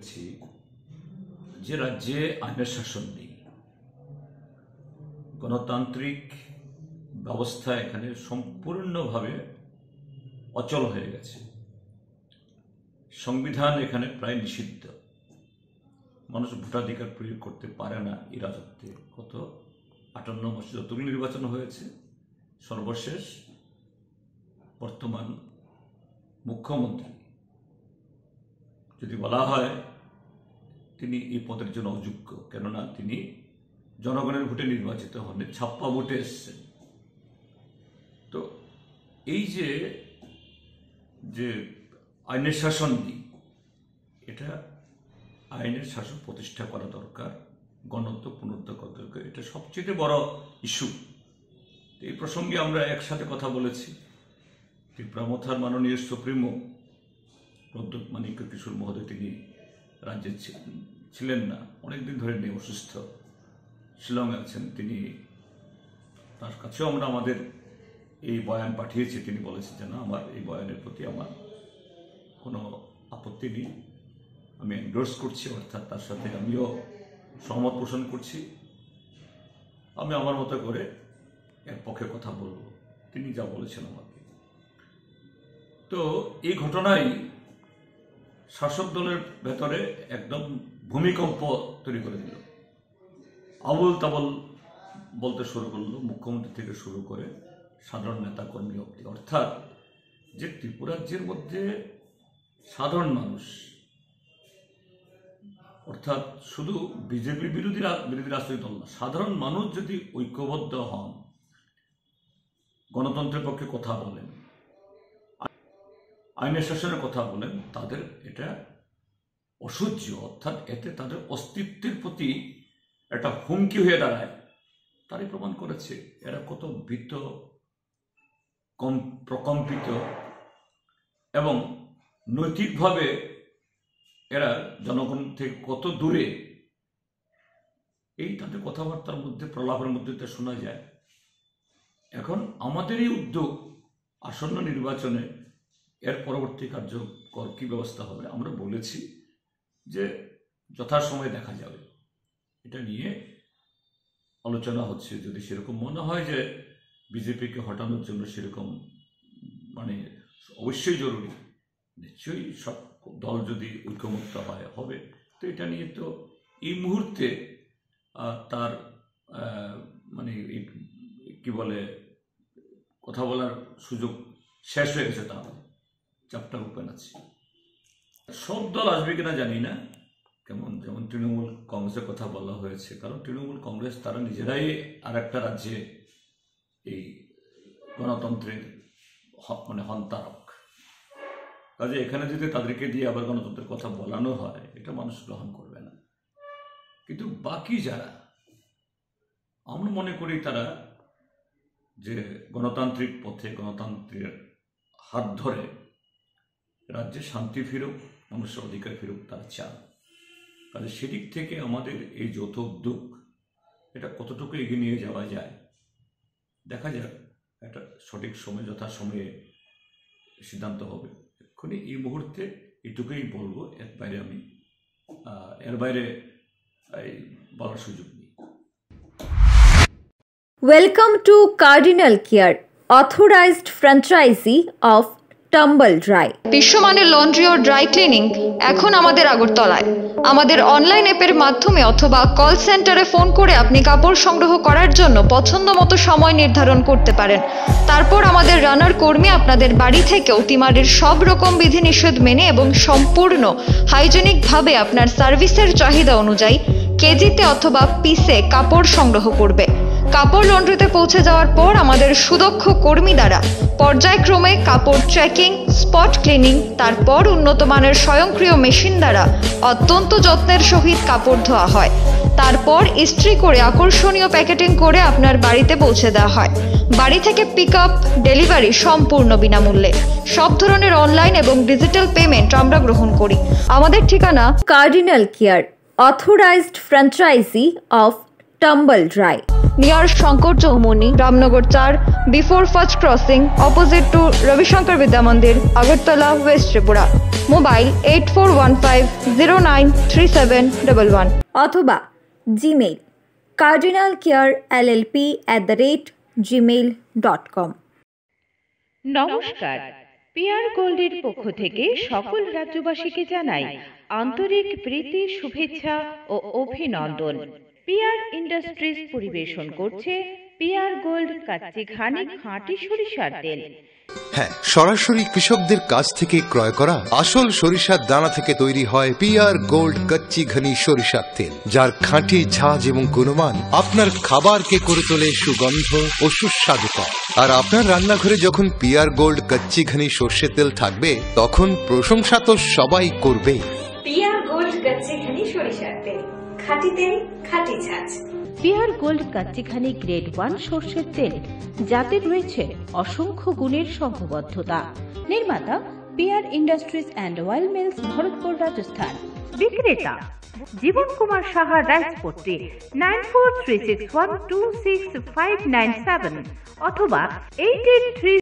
দেখছি যে রাজ্যে আইনের শাসন নেই, গণতান্ত্রিক ব্যবস্থা এখানে সম্পূর্ণভাবে অচল হয়ে গেছে। সংবিধান এখানে প্রায় নিষিদ্ধ, মানুষ ভোটাধিকার প্রয়োগ করতে পারে না এই রাজত্বে। গত 58 বছর যতগুলি নির্বাচন হয়েছে, সর্বশেষ বর্তমান মুখ্যমন্ত্রী যদি বলা হয় তিনি এই পদের জন্য অযোগ্য, কেননা তিনি জনগণের ভোটে নির্বাচিত হন, ছাপ্পা ভোটে এসছেন। তো এই যে যে আইনের শাসন নেই, এটা আইনের শাসন প্রতিষ্ঠা করা দরকার, গণতন্ত্র পুনরুদ্ধার করা দরকার। এটা সবচেয়ে বড় ইস্যু। এই প্রসঙ্গে আমরা একসাথে কথা বলেছি। ত্রিপুরামথার মাননীয় সুপ্রিমো প্রদ্যোৎ মানিক্য কিশোর মহোদয়, তিনি রাজ্যে ছিলেন না, অনেকদিন ধরে নেই, অসুস্থ, শিলংয়ে আছেন। তিনি, তার কাছেও আমরা আমাদের এই বয়ান পাঠিয়েছি। তিনি বলেছেন যে না, আমার এই বয়ানের প্রতি আমার কোনো আপত্তি নেই, আমি এন্ডোর্স করছি, অর্থাৎ তার সাথে আমিও সহমত পোষণ করছি, আমি আমার মতো করে এর পক্ষে কথা বলব, তিনি যা বলেছেন আমাকে। তো এই ঘটনাই শাসক দলের ভেতরে একদম ভূমিকম্প তৈরি করে দিল। আবল তাবল বলতে শুরু করলো, মুখ্যমন্ত্রী থেকে শুরু করে সাধারণ নেতা কর্মী অবধি। অর্থাৎ যে ত্রিপুরা রাজ্যের মধ্যে সাধারণ মানুষ, অর্থাৎ শুধু বিজেপি বিরোধী রাজনৈতিক দল না, সাধারণ মানুষ যদি ঐক্যবদ্ধ হন, গণতন্ত্রের পক্ষে কথা বলেন, আইনের শাসনের কথা বলেন, তাদের এটা অসহ্য, অর্থাৎ এতে তাদের অস্তিত্বের প্রতি একটা হুমকি হয়ে দাঁড়ায়। তারই প্রমাণ করেছে এরা কত ভীত, প্রকম্পিত এবং নৈতিকভাবে এরা জনগণ থেকে কত দূরে, এই তাদের কথাবার্তার মধ্যে, প্রলাপের মধ্যে শোনা যায়। এখন আমাদের এই উদ্যোগ, আসন্ন নির্বাচনে এর পরবর্তী কার্যকর কি ব্যবস্থা হবে, আমরা বলেছি যে যথাসময়ে দেখা যাবে। এটা নিয়ে আলোচনা হচ্ছে। যদি সেরকম মনে হয় যে বিজেপিকে হটানোর জন্য সেরকম মানে অবশ্যই জরুরি, নিশ্চয়ই সব দল যদি ঐক্যমত্য হয় হবে। তো এটা নিয়ে তো এই মুহূর্তে তার মানে কি বলে কথা বলার সুযোগ শেষ হয়ে গেছে, তাহলে চ্যাপ্টার ওপেন আছে। সব দল আসবে কিনা জানি না, যেমন তৃণমূল কংগ্রেসের কথা বলা হয়েছে, কারণ তৃণমূল কংগ্রেস তারা নিজেরাই আর একটা রাজ্যে এই গণতন্ত্রের মানে হন্তারক। কাজে এখানে যদি তাদেরকে দিয়ে আবার গণতন্ত্রের কথা বলানো হয়, এটা মানুষ গ্রহণ করবে না। কিন্তু বাকি যারা, আমরা মনে করি তারা যে গণতান্ত্রিক পথে, গণতন্ত্রের হাত ধরে রাজ্যে শান্তি ফিরুক, মানুষের অধিকার ফিরুক, তারা চান। কাজে সেদিক থেকে আমাদের এই যৌথ উদ্যোগ, এটা কতটুকু এগিয়ে নিয়ে যাওয়া যায় দেখা যাক। একটা সঠিক সময়, যথাসময়ে সিদ্ধান্ত হবে। এক্ষুনি এই মুহূর্তে এটুকুই বলবো, এর বাইরে বলার সুযোগ নেই। Welcome to Cardinal Care, authorized franchisee of Tumble Dry. বিশ্বমানের লন্ড্রি ও ড্রাই ক্লিনিং এখন আমাদের আগরতলায়। আমাদের অনলাইন অ্যাপের মাধ্যমে অথবা কল সেন্টারে ফোন করে আপনি কাপড় সংগ্রহ করার জন্য পছন্দ মতো সময় নির্ধারণ করতে পারেন। তারপর আমাদের রানার কর্মী আপনাদের বাড়ি থেকে অতিমারির সব রকম বিধিনিষেধ মেনে এবং সম্পূর্ণ হাইজেনিকভাবে আপনার সার্ভিসের চাহিদা অনুযায়ী কেজিতে অথবা পিসে কাপড় সংগ্রহ করবে। কাপড় লন্ড্রিতে পৌঁছে যাওয়ার পর আমাদের সুদক্ষ কর্মী দ্বারা পর্যায়ক্রমে কাপড় চেকিং, স্পট ক্লিনিং, তারপর উন্নত মানের স্বয়ংক্রিয় মেশিন দ্বারা অত্যন্ত যত্নের সহিত কাপড় ধোয়া হয়। তারপর ইস্ত্রি করে আকর্ষণীয় প্যাকেটিং করে আপনার বাড়িতে পৌঁছে দেওয়া হয়। বাড়ি থেকে পিক আপ, ডেলিভারি সম্পূর্ণ বিনামূল্যে। সব ধরনের অনলাইন এবং ডিজিটাল পেমেন্ট আমরা গ্রহণ করি। আমাদের ঠিকানা Cardinal Care, authorized franchisee of Tumble Dry. Near Shankar Chowmuhani, Ramnagar 4, before first crossing, opposite to Rabishankar Vidya Mandir, Agartala, West Tripura. Mobile 8415093711 অথবা জিমেইল cardinalcarellp@gmail.com। নমস্কার, পিআর গোল্ডের পক্ষ থেকে সকল রাজ্যবাসীকে জানাই আন্তরিক প্রীতি, শুভেচ্ছা ও অভিনন্দন। পিআর ইন্ডাস্ট্রিজ পরিবেশন করছে পিআর গোল্ড কাচ্চি ঘানি খাঁটি সরিষার তেল। হ্যাঁ, সরাসরি কৃষকদের কাছ থেকে ক্রয় করা আসল সরিষার দানা থেকে তৈরি হয় পিআর গোল্ড কচ্চি ঘনি সরিষার তেল, যার খাঁটি ঝাঁজ এবং গুণমান আপনার খাবারকে করে তোলে সুগন্ধ ও সুস্বাদুকর। আর আপনার রান্নাঘরে যখন পিআর গোল্ড কচ্চি ঘনি সর্ষের তেল থাকবে, তখন প্রশংসা তো সবাই করবে। পিআর গোল্ড কচ্চি ঘনি সরিষার তেল, খাঁটি তেল, খাঁটি ঝাঁজ। পিআর গোল্ড কাচ্চি ঘানি গ্রেড 1 সর্ষের তেল, যাতে রয়েছে অসংখ্য গুণের সংঘবদ্ধতা। নির্মাতা PR industries and oil mills, Bharatpur, Rajasthan. বিক্রেতা জীবন কুমার সাহা, রাজপট্টি, 9436126597 অথবা 8833